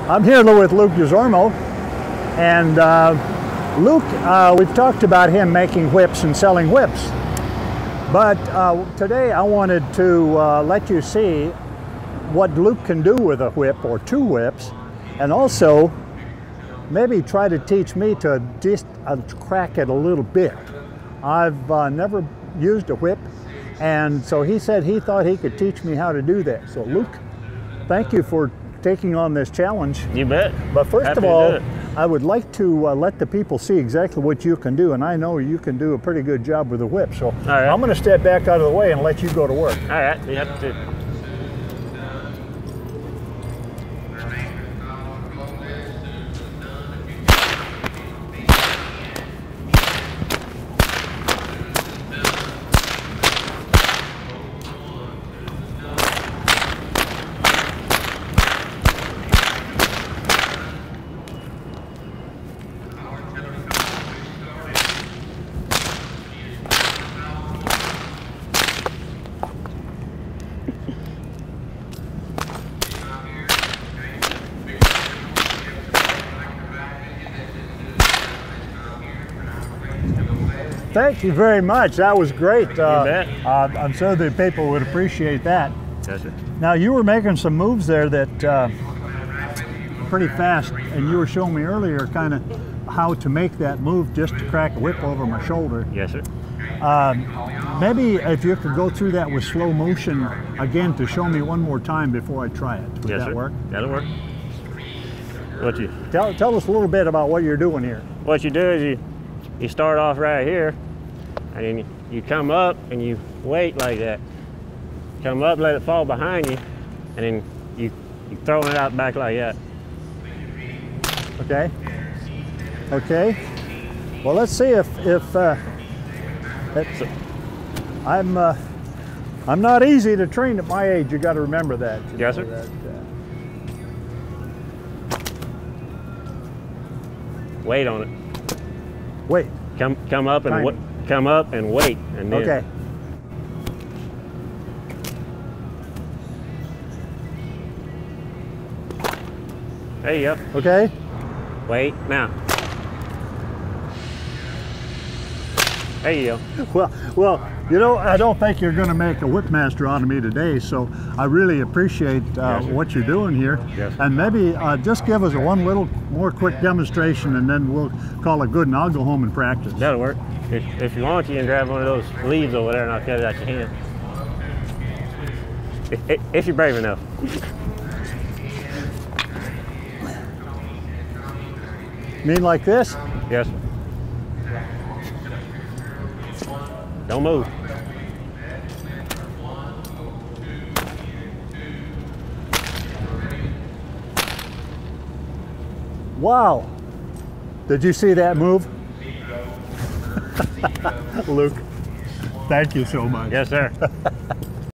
I'm here with Luke Desormeaux, and Luke, we've talked about him making whips and selling whips, but today I wanted to let you see what Luke can do with a whip or two whips, and also maybe try to teach me to just crack it a little bit. I've never used a whip, and so he said he thought he could teach me how to do that. So Luke, thank you for taking on this challenge. You bet. But first of all, I would like to let the people see exactly what you can do, and I know you can do a pretty good job with a whip. So right. I'm going to step back out of the way and let you go to work. All right, you have to. Thank you very much. That was great. You bet. I'm sure the people would appreciate that. Yes, sir. Now, you were making some moves there that pretty fast, and you were showing me earlier kind of how to make that move just to crack a whip over my shoulder. Yes, sir. Maybe if you could go through that with slow motion again to show me one more time before I try it. Would Yes, that sir. work? That'll work. What you Tell us a little bit about what you're doing here. What you do is you start off right here, and then you come up and you wait like that. Come up, let it fall behind you, and then you throw it out back like that. Okay. Okay. Well, let's see if I'm not easy to train at my age. You got to remember that. Yes, sir. Wait on it. Wait. Come up and come up and wait, and then. Okay. There you go. Okay. Wait now. There you go. Well, you know, I don't think you're going to make a whip master out of me today, so I really appreciate what you're doing here. Yes. And maybe just give us one little more quick demonstration, and then we'll call it good, and I'll go home and practice. That'll work. If you want, you can grab one of those leaves over there and I'll cut it out your hand. If you're brave enough. Mean like this? Yes. Don't move. Wow. Did you see that move? Luke, thank you so much. Yes, sir.